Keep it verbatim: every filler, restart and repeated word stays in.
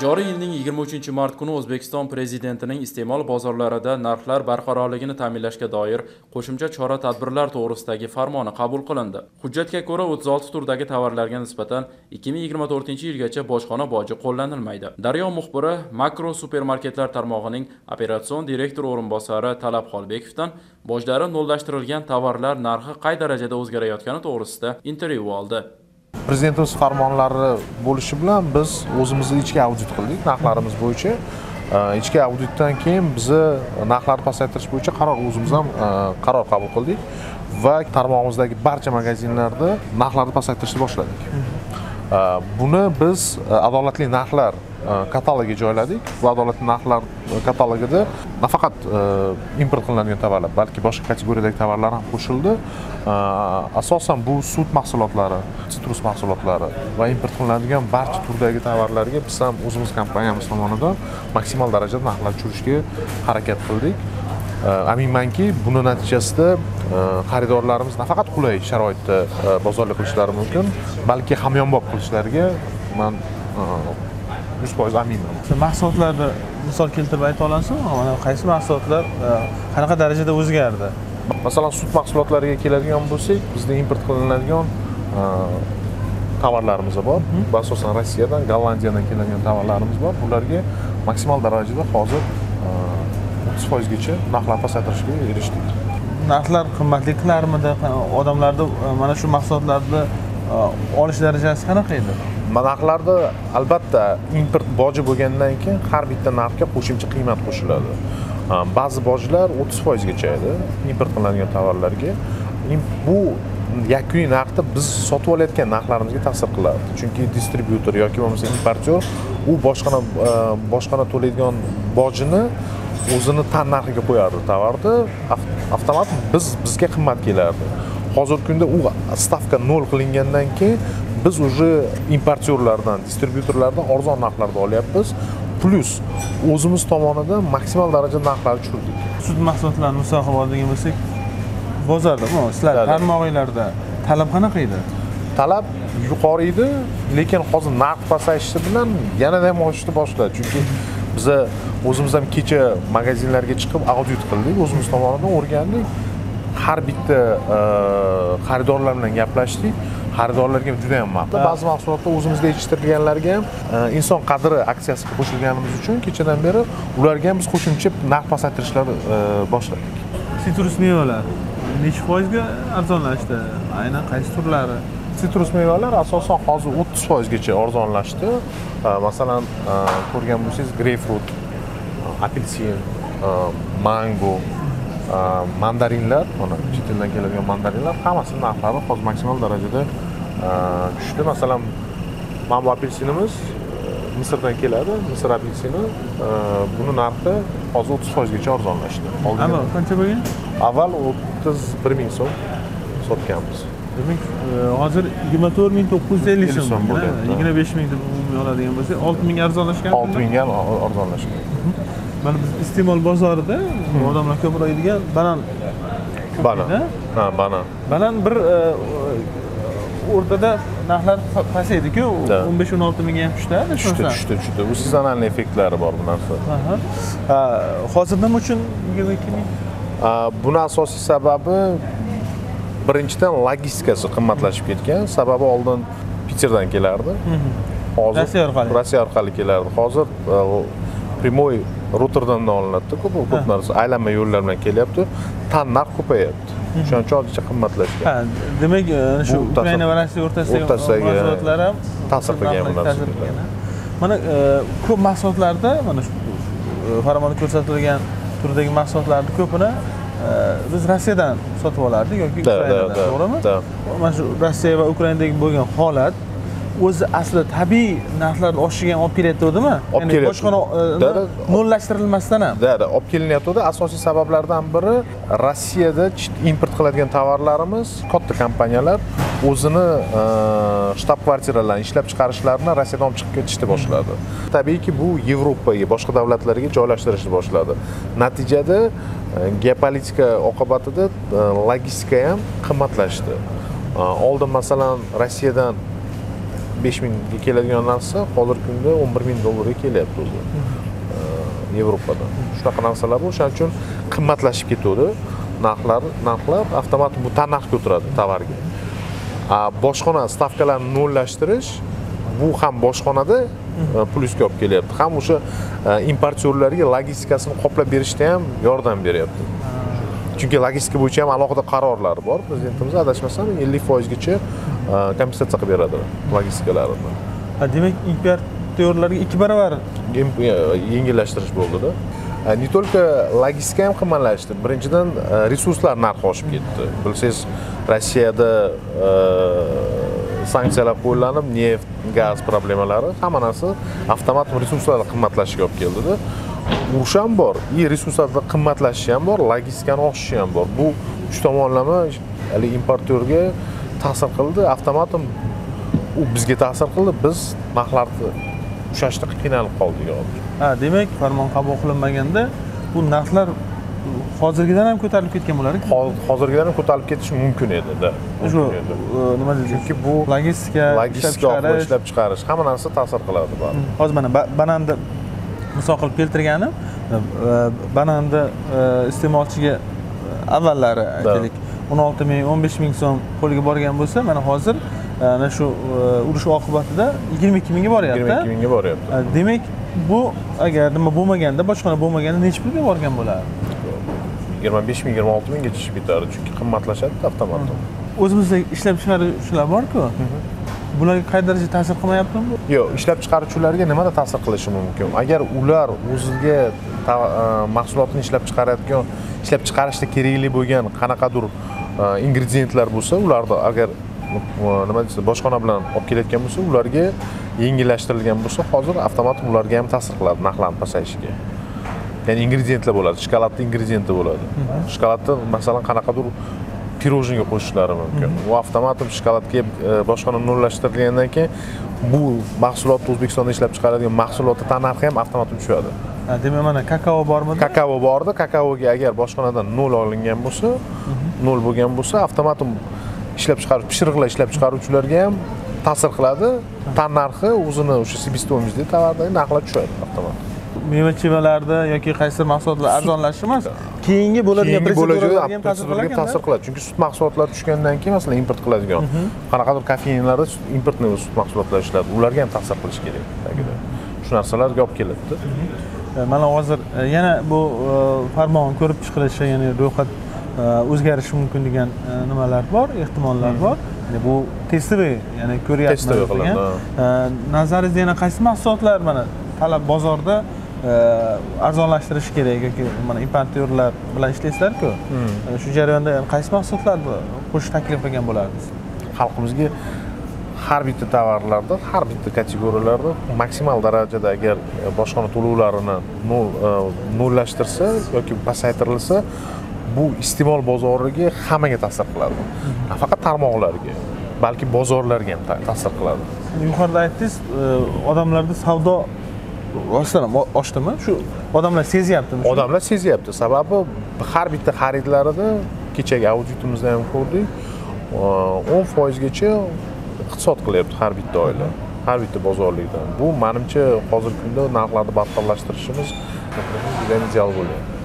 Joriy yilning yigirma uchinchi mart kuni O'zbekiston Prezidentining iste'mol bozorlarida narxlar barqarorligini ta'minlashga doir qo'shimcha chora-tadbirlar to'g'risidagi farmoni qabul qilindi. Hujjatga ko'ra o'ttiz olti turdagi tovarlarga nisbatan ikki ming yigirma to'rtinchi yilgacha bojxona boji qo'llanilmaydi. Daryo muxbiri Makro supermarketlar tarmog'ining operatsion direktori o'rinbosari Talab Xolbekovdan bojlari nollashtirilgan tovarlar narxi qay darajada o'zgarayotgani to'g'risida intervyu oldi. Prezidentimiz farmonlari bo'lishi bilan biz o'zimizni ichki audit qildik narxlarimiz bo'yicha. Ichki auditdan keyin bizni narxlarni pasaytirish bo'yicha qaror o'zimiz ham qaror qabul qildik va tarmog'imizdagi barcha magazinlarda narxlarni pasaytirishni boshladik. Buni biz adolatli narxlar katalogiga joyladik va adolatli narxlar katalogida nafaqat import qilinadigan tovarlar, balki boshqa kategoriyadagi tovarlar ham qo'shildi. Asosan bu sut mahsulotlari, sitrus mahsulotlari va import qilinadigan barcha turdagi tovarlarga biz ham o'zimiz kompaniyamiz tomonidan maksimal darajada narxlar tushirishga harakat qildik. Aminmanki, buni natijasida xaridorlarimiz nafaqat qulay sharoitda bozorlik qilishlari mumkin, balki hamyonbop qilishlariga men yuz foiz aminman. Mahsulotlarni misol keltirib ayta olasizmi? Mana qaysi mahsulotlar qanaqa darajada o'zgardi? Masalan, sut mahsulotlariga keladigan bo'lsak, bizda import qilinadigan tovarlarimiz bor. Bu asosan Rossiyadan, Gollandiyadan keladigan tovarlarimiz bor. Bularga maksimal darajada hozir o'ttiz foiz gacha narxlar pasaytirishga erishdik. Narxlar qimmatli qilarmidi? Odamlarda mana shu mahsulotlarni olish darajasi qanaqa edi? Narxlarda albatta import boji bo'lgandan keyin har bitta narxga qo'shimcha qiymat qo'shiladi. Ba'zi bojlar o'ttiz foiz gacha edi import qilinadigan tovarlarga. Bu yakuniy narxda biz sotib olayotgan narxlarimizga ta'sir qiladi. Chunki distribyutor yoki bo'lmasa importyor u boshqana boshqana to'laydigan bojini o'zini tan narxiga qo'yardi tovarni, avtomat biz bizga qimmat kelardi. Hozirgi kunda u stavka nol qilingandan keyin biz уже importyorlardan, distribyutorlardan arzon narxlarda olyapmiz. Plus o'zimiz tomonidan maksimal darajada narxlarni tushirdik. Sut mahsulotlarini misol qilib oladigan bo'lsak, bozorda, sizlar tarmog'inglarda talab qanaqa edi? Talab yuqori edi, lekin hozir narx pasayishi bilan yanada ham oshishni boshladi. Chunki biz o'zimiz ham kecha magazinlarga chiqib audit qildik, o'zimiz tomonidan o'rgandik. Har bitta xaridorlar bilan gaplashdik. Xaridorlarga juda ham ma'qul. Ba'zi mahsulotlar o'zimizga yetishtirilganlarga ham inson qadri aksiyasiga qo'shilganimiz uchun kechadan beri ularga ham biz qo'shimcha narx pasaytirishlarni boshladik. Sitrus mevalar necha foizga arzonlashdi? Aynan qaysi turlari? Sitrus mevalar asosan hozir o'ttiz foiz gacha arzonlashdi. Masalan, ko'rgan bo'lsangiz, greypfrut, apelsin, mango, mandarinlar, mana chet eldan keladigan mandarinlar hammasi narxlari hozir maksimal darajada tushdi. Masalan, mana bu apelsinimiz Misrdan keladi. Misr apelsini buni narxi hozir o'ttiz foiz gacha arzonlashdi. Avval qancha bo'lgan? Avval o'ttiz bir ming so'm sotganmiz. Demak, hozir yigirma to'rt ming to'qqiz yuz ellik so'm bo'lgan. yigirma besh ming deb umumiy oladigan bo'lsa, olti ming arzonlashgan. olti ming ga arzonlashgan. Mana biz iste'mol bozorida odamlar ko'proq yeydigan banan. Banan. Ha, banan. Banan bir o'rtada narxlar pasaydi-ku, o'n besh o'n olti mingga ham tushdi. Tushdi, tushdi, tushdi. Bu sezonal effektlari bor bu narsa. Ha. Hozir nima uchun yigirma ikki ming? Buni asosiy sababi birinchidan logistikasi qimmatlashib ketgan. Sababi oldin Peterdan kelardi. Hozir Rossiya orqali. Rossiya orqali kelardi. Hozir primoy Rotterdamdan olinadi, ko'p ko'p narsa aylanma yo'llar bilan kelyapti. Tan narx ko'payapti. Shuning uchun hozircha qimmatlashgan. Ha, demak, shu Ukraina va Rossiya o'rtasidagi mahsulotlar ham ta'sir qilgan bu narsa. Mana ko'p mahsulotlarda mana shu farmonda ko'rsatilgan turdagi mahsulotlarning ko'pini biz Rossiyadan sotib olardik yoki Ukrainadan, to'g'rimi? Mana shu Rossiya va Ukrainadagi bo'lgan holat o'zi aslida tabiiy narxlar oshishiga olib kelyaptimi? Ya'ni bojxona nollashtirilmasdan ham. Da, da, olib kelinyapti. Asosiy sabablardan biri Rossiyada import qiladigan tovarlarimiz katta kompaniyalar o'zini shtab-kvartiralarni ishlab chiqarishlarini Rossiyadan olib chiqib ketishni boshladi. Tabiiyki bu Yevropaga, boshqa davlatlarga joylashtirishni boshladi. Natijada geopolitika oqibatida logistika ham qimmatlashdi. Oldin masalan Rossiyadan besh mingga keladigan narsa hozirgi kunda o'n bir ming dollarga kelyapti o'zi Yevropada. Shunaqa narsalar bor, o'shaning uchun qimmatlashib ketadi. Narxlar, narxlar avtomatik bu tannarxga o'tiradi tovarga. Bojxona stavkalarni nollashtirish bu ham bojxonada plyusga olib kelyapti. Ham o'sha importyorlarga logistikasini qoplab berishda ham yordam beryapti. Chunki logistika bo'yicha ham alohida qarorlar bor. Prezidentimiz adashmasam ellik foizgacha kompensatsiya qilib beradi logistikalarni. Demak, importyorlarga ikki barobar yengillashtirish bo'ldi-da. Не только logistika ham qimmatlashdi. Birinchidan resurslar narxi oshib ketdi. Bilsangiz, Rossiyada sanksiyalar qo'llanib, neft, gaz problemalari, hamma narsa avtomat resurslar qimmatlashiga olib keldi-da. Urush ham bor, i resurslar qimmatlashishi ham bor, logistikani oshishi ham bor. Bu uch tomonlama hali importyorga ta'sir qildi, avtomat u bizga ta'sir qildi, biz narxlarni ushlashda qiynalib qoldik hozir. Ha, demak, farmon qabul qilinmaganda bu narxlar hozirgidan ham ko'tarilib ketgan bo'lar ekan. Hozirgidan ham ko'tarilib ketishi mumkin edi-da. Shu nima deysiz? Chunki bu logistika, ishlab chiqarish, hamma narsa ta'sir qiladi bari. Hozir mana bananni misol qilib keltirganim, bananni iste'molchiga avvallari aytaylik o'n olti ming, o'n besh ming so'm qo'liga borgan bo'lsa, mana hozir ana shu urush oqibatida yigirma ikki mingga boryapti. yigirma ikki mingga boryapti. Demak, bu agar nima bo'lmaganda, bojxona bo'lmaganda necha pulga borgan bo'lardi? yigirma besh ming, yigirma olti mingga tushib ketadi, chunki qimmatlashadi avtomat. O'zimizda ishlab chiqaruvchilar bor-ku. Bularga qay darajada ta'sir qilmayaptimi bu? Yo'q, ishlab chiqaruvchilarga nimada ta'sir qilishi mumkin? Agar ular o'ziga mahsulotni ishlab chiqaradigan, ishlab chiqarishda kerakli bo'lgan qanaqadir ingrediyentlar bo'lsa, ularni agar nima deysiz, bojxona bilan olib kelayotgan bo'lsa, ularga yengillashtirilgan bo'lsa, hozir avtomatik ularga ham ta'sir qiladi narxlarning pasayishiga. Ya'ni ingrediyentlar bo'ladi, shokoladli ingrediyentlar bo'ladi. Shokoladni masalan qanaqadir pirojniga qo'shishlari mumkin. U avtomatik shokoladga bojxona nollashtirilgandan keyin bu mahsulotni O'zbekistonda ishlab chiqariladigan mahsulotning tannarxi ham avtomatik tushadi. Ha, demak mana kakao bormi? Kakao bordi. Kakaoga agar bojxonadan nol olingan bo'lsa, nol bo'lgan bo'lsa, avtomatik ishlab chiqaruvchi, pishiriqlar ishlab chiqaruvchilarga ham ta'sir qiladi. Tannarxi o'zini o'sha sebestоймость tovarning narxlari tushadi avtomatik. Meva-chevalarda yoki qaysi mahsulotlar arzonlashishi emas, keyingi bo'ladigan proseduralarga ham ta'sir qiladi. ta'sir qiladi. Chunki sut mahsulotlari tushgandan keyin masalan import qiladigan qanaqadir kofeinlarda importni sut mahsulotlar ishladi. Ularga ham ta'sir qilish kerak. Tagida. Shu narsalarga olib keladi. Mana hozir yana bu farmon ko'rib chiqilishi, ya'ni ro'yxat o'zgarishi mumkin degan nimalar bor, ehtimollar bor. Ya'ni bu testoviy, ya'ni ko'ryapmiz degan. Nazaringizda yana qaysi mahsulotlar mana talab bozorda arzonlashtirish kerak yoki mana importyorlar bilan ishlaysizlar-ku. Shu jarayonda qaysi mahsulotlarni qo'shish taklif qilgan bo'lardingiz? Xalqimizga har bitta tovarlarda, har bitta kategoriyalarda maksimal darajada agar bojxona to'lovlarini nollashtirsa yoki pasaytirilsa, bu iste'mol bozoriga hammaga ta'sir qiladi. Nafaqat tarmoqlarga, balki bozorlarga ham ta'sir qiladi. Yuqorida aytdingiz, odamlarda savdo rostdan oshdimi? Shu odamlar sezyaptimi? Odamlar sezyapti. Sababi har bitta xaridlarida kechagi auditimizda ham ko'rdik, o'n foizgacha iqtisod qilyapti har bitta oila, har bitta bozorlikdan. Bu menimcha hozirgi kunda narxlarni barqarorlashtirishimiz juda ideal bo'ladi.